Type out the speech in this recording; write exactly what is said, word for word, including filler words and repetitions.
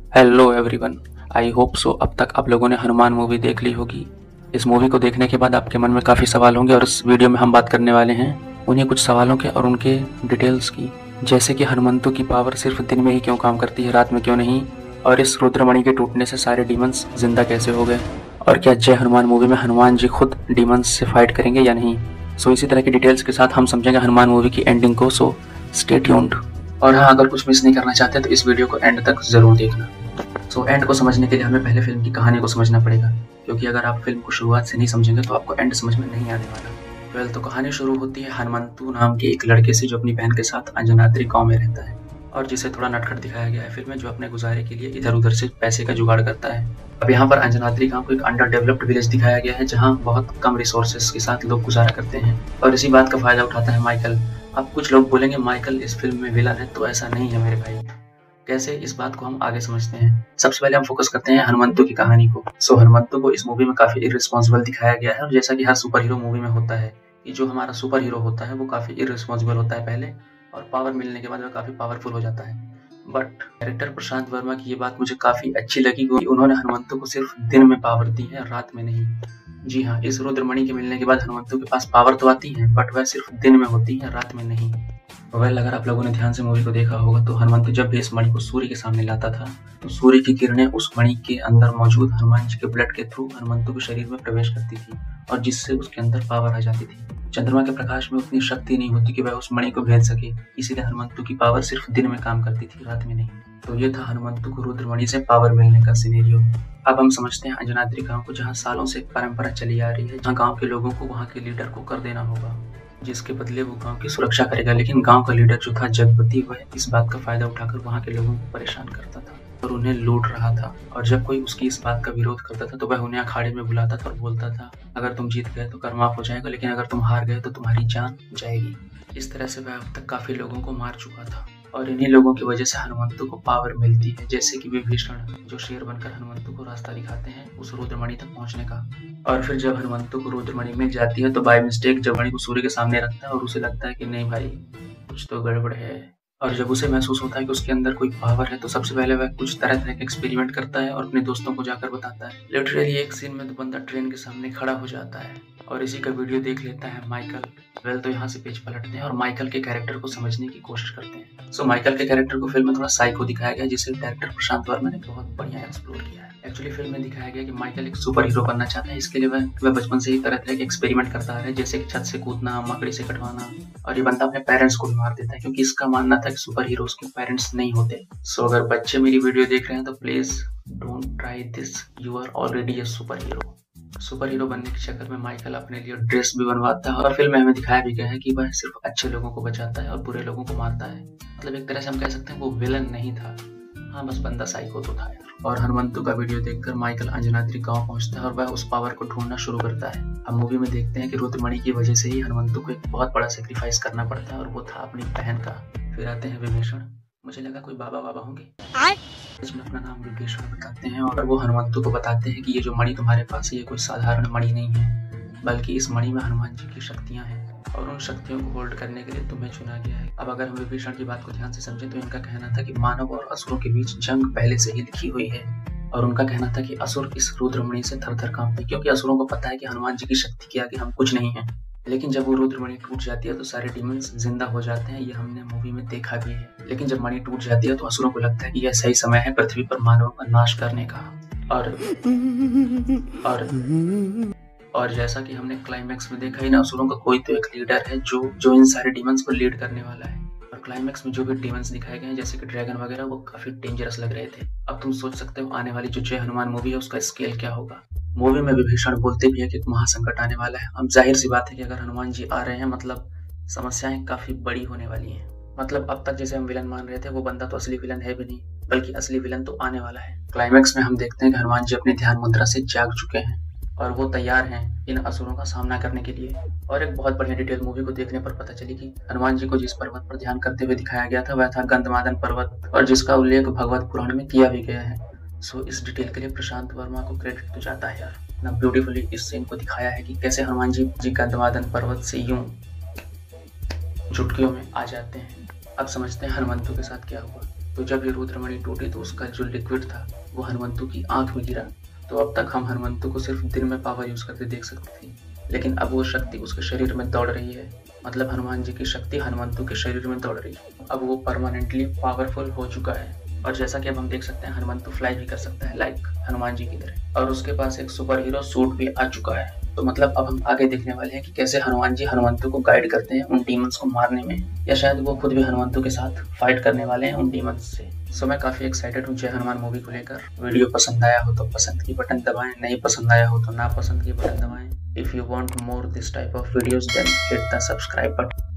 Hello everyone, I hope so अब तक आप लोगों ने हनुमान मूवी देख ली होगी। इस मूवी को देखने के बाद आपके मन में काफ़ी सवाल होंगे और इस वीडियो में हम बात करने वाले हैं उन्हीं कुछ सवालों के और उनके डिटेल्स की, जैसे कि हनुमंतु की पावर सिर्फ दिन में ही क्यों काम करती है, रात में क्यों नहीं, और इस रुद्रमणि के टूटने से सारे डीमंस जिंदा कैसे हो गए, और क्या जय हनुमान मूवी में हनुमान जी खुद डीमंस से फाइट करेंगे या नहीं। सो इसी तरह की डिटेल्स के साथ हम समझेंगे हनुमान मूवी की एंडिंग को। So stay tuned. और हाँ, अगर कुछ मिस नहीं करना चाहते तो इस वीडियो को एंड तक जरूर देखना। सो एंड को समझने के लिए हमें पहले फिल्म की कहानी को समझना पड़ेगा, क्योंकि अगर आप फिल्म को शुरुआत से नहीं समझेंगे तो आपको एंड समझ में नहीं आने वाला। वेल, तो कहानी शुरू होती है हनुमंतु नाम के एक लड़के से जो अपनी बहन के साथ अंजनाद्री गांव में रहता है और जिसे थोड़ा नटखट दिखाया गया है फिल्म में, जो अपने गुजारे के लिए इधर उधर से पैसे का जुगाड़ करता है। अब यहाँ पर अंजनाद्री गांव को एक अंडर डेवलप्ड विलेज दिखाया गया है जहाँ बहुत कम रिसोर्सेज के साथ लोग गुजारा करते हैं, और इसी बात का फायदा उठाता है माइकल। अब कुछ लोग बोलेंगे माइकल इस फिल्म में विलन है, तो ऐसा नहीं है मेरे भाई। कैसे, इस बात को हम आगे समझते हैं। सबसे पहले हम फोकस करते हैं हनुमंतु की कहानी को। सो हनुमंतु को इस मूवी में काफी इररिस्पॉन्सिबल दिखाया गया है, और जैसा कि हर सुपर हीरो मूवी में होता है कि जो हमारा सुपर हीरो होता है वो काफी इररिस्पॉन्सिबल होता है पहले, और पावर मिलने के बाद वह काफी पावरफुल हो जाता है। बट डायरेक्टर प्रशांत वर्मा की ये बात मुझे काफी अच्छी लगी कि उन्होंने हनुमंतु को सिर्फ दिन में पावर दी है, रात में नहीं। जी हाँ, इस रुद्रमणि के मिलने के बाद हनुमंतु के पास पावर तो आती है, बट वह सिर्फ दिन में होती है, रात में नहीं। वेल, अगर आप लोगों ने ध्यान से मूवी को देखा होगा तो हनुमंतु जब भी इस मणि को सूर्य के सामने लाता था तो सूर्य की किरणें उस मणि के अंदर मौजूद हनुमान जी के ब्लड के थ्रू हनुमंतु के शरीर में प्रवेश करती थी, और जिससे उसके अंदर पावर आ जाती थी। चंद्रमा के प्रकाश में उतनी शक्ति नहीं होती कि वह उस मणि को भेद सके, इसीलिए हनुमंतु की पावर सिर्फ दिन में काम करती थी, रात में नहीं। तो ये था हनुमंतु को रुद्रमणि से पावर मिलने का सिनेरियो। अब हम समझते हैं अंजनाद्री गांव को, जहाँ सालों से एक परंपरा चली आ रही है, जहाँ गांव के लोगों को वहाँ के लीडर को कर देना होगा, जिसके बदले वो गांव की सुरक्षा करेगा। लेकिन गांव का लीडर जो था जगपति, वह इस बात का फायदा उठाकर वहाँ के लोगों को परेशान करता था और उन्हें लूट रहा था। और जब कोई उसकी इस बात का विरोध करता था तो वह उन्हें अखाड़े में बुलाता था और बोलता था अगर तुम जीत गए तो कर माफ हो जाएगा, लेकिन अगर तुम हार गए तो तुम्हारी जान जाएगी। इस तरह से वह अब तक काफी लोगों को मार चुका था, और इन्हीं लोगों की वजह से हनुमंतु को पावर मिलती है, जैसे कि विभीषण जो शेर बनकर हनुमंतु को रास्ता दिखाते हैं उस रुद्रमणि तक पहुंचने का। और फिर जब हनुमंतु को रुद्रमणि मिल जाती है तो बाय मिस्टेक जब मणि को सूर्य के सामने रखता है और उसे लगता है कि नहीं भाई कुछ तो गड़बड़ है, और जब उसे महसूस होता है कि उसके अंदर कोई पावर है तो सबसे पहले वह कुछ तरह तरह के एक्सपेरिमेंट करता है और अपने दोस्तों को जाकर बताता है। लिटरली एक सीन में तो बंदा ट्रेन के सामने खड़ा हो जाता है, और इसी का वीडियो देख लेता है माइकल। वेल, तो यहाँ से पेज पलटते हैं और माइकल के कैरेक्टर को समझने की कोशिश करते हैं। सो so, माइकल के कैरेक्टर को फिल्म में थोड़ा साइको दिखाया गया, जिसे डायरेक्टर प्रशांत वर्मा ने बहुत बढ़िया एक्सप्लोर किया है। एक्चुअली फिल्म में दिखाया गया कि माइकल एक सुपर हीरो बनना चाहता है, इसके लिए वह वह बचपन से ही तरह तरह के एक्सपेरिमेंट करता है, जैसे कि छत से कूदना, मकड़ी से कटवाना, और ये बंदा अपने पेरेंट्स को भी मार देता है, क्योंकि इसका मानना था कि सुपर हीरोज के पेरेंट्स नहीं होते। सो so, अगर बच्चे मेरी वीडियो देख रहे हैं तो please don't try this, you are already a superhero. Superhero बनने के चक्कर में माइकल अपने लिए ड्रेस भी बनवाता है, और फिल्म में हमें दिखाया भी गया है कि वह सिर्फ अच्छे लोगों को बचाता है और बुरे लोगों को मारता है। मतलब एक तरह से हम कह सकते हैं वो विलन नहीं था, हाँ बस बंदा साइको तो था यार। और हनुमंतु का वीडियो देखकर माइकल अंजनाद्री गांव पहुंचता है और वह उस पावर को ढूंढना शुरू करता है। हम मूवी में देखते हैं कि रुद्रमणि की वजह से ही हनुमंतु को एक बहुत बड़ा सेक्रीफाइस करना पड़ता है, और वो था अपनी बहन का। फिर आते हैं विभीषण। मुझे लगा कोई बाबा बाबा होंगे, इसमें अपना नाम विभीषण बताते हैं, और वो हनुमंतु को बताते हैं कि ये जो मणि तुम्हारे पास है ये कोई साधारण मणि नहीं है, बल्कि इस मणि में हनुमान जी की शक्तियां हैं, और उन शक्तियों को होल्ड करने के लिए तुम्हें चुना गया है। अब अगर हम विभीषण की बात को ध्यान से समझें तो इनका कहना था कि मानव और असुरों के बीच जंग पहले से ही लिखी हुई है, और उनका कहना था कि असुर इस रुद्रमणि से थर थर कांपते, क्योंकि असुरों को पता है कि हनुमान जी की शक्ति के आगे हम कुछ नहीं है। लेकिन जब वो रुद्रमणि टूट जाती है तो सारे डीमंस जिंदा हो जाते हैं, ये हमने मूवी में देखा भी है। लेकिन जब मणि टूट जाती है तो असुरों को लगता है कि यह सही समय है पृथ्वी पर मानवों का नाश करने का। और और और जैसा कि हमने क्लाइमैक्स में देखा ही ना, असुरों का कोई तो एक लीडर है जो जो इन सारे डीमंस को लीड करने वाला है। और क्लाइमैक्स में जो भी डीमंस दिखाए गए हैं जैसे कि ड्रैगन वगैरह, वो काफी डेंजरस लग रहे थे। अब तुम सोच सकते हो आने वाली जो जय हनुमान मूवी है उसका स्केल क्या होगा। मूवी में विभीषण बोलते भी है कि एक महासंकट आने वाला है। अब जाहिर सी बात है कि अगर हनुमान जी आ रहे हैं मतलब समस्याएं काफी बड़ी होने वाली हैं। मतलब अब तक जैसे हम विलन मान रहे थे वो बंदा तो असली विलन है भी नहीं, बल्कि असली विलन तो आने वाला है। क्लाइमैक्स में हम देखते हैं कि हनुमान जी अपनी ध्यान मुद्रा से जाग चुके हैं और वो तैयार हैं इन असुरों का सामना करने के लिए। और एक बहुत बढ़िया डिटेल मूवी को देखने पर पता चली कि हनुमान जी को जिस पर्वत पर ध्यान करते हुए दिखाया गया था वह था गंधमादन पर्वत, और जिसका उल्लेख भगवत पुराण में किया भी गया है। सो इस डिटेल के लिए प्रशांत वर्मा को क्रेडिट तो जाता है यार, ना ब्यूटीफुली इस सीन को दिखाया है कि कैसे हनुमान जी जी गंधमादन पर्वत से यूं चुटकियों में आ जाते हैं। अब समझते हैं हनुमंतु के साथ क्या हुआ। तो जब ये रुद्रमणि टूटी तो उसका जो लिक्विड था वो हनुमंतु की आंख में गिरा। तो अब तक हम हनुमंतु को सिर्फ दिन में पावर यूज करते देख सकते थे, लेकिन अब वो शक्ति उसके शरीर में दौड़ रही है। मतलब हनुमान जी की शक्ति हनुमंतु के शरीर में दौड़ रही है। अब वो परमानेंटली पावरफुल हो चुका है और जैसा कि अब हम देख सकते हैं हनुमंतु फ्लाई भी कर सकता है लाइक हनुमान जी की तरह, और उसके पास एक सुपर हीरो सूट भी आ चुका है। तो मतलब अब हम आगे देखने वाले हैं कि कैसे हनुमान जी हनुमंतु को गाइड करते हैं उन डीमंस को मारने में, या शायद वो खुद भी हनुमंतु के साथ फाइट करने वाले हैं उन डीमंस से। सो मैं काफी एक्साइटेड हूँ जय हनुमान मूवी को लेकर। वीडियो पसंद आया हो तो पसंद की बटन दबाएं, नहीं पसंद आया हो तो ना पसंद की बटन दबाएं। If you want more this type of videos then hit the subscribe button.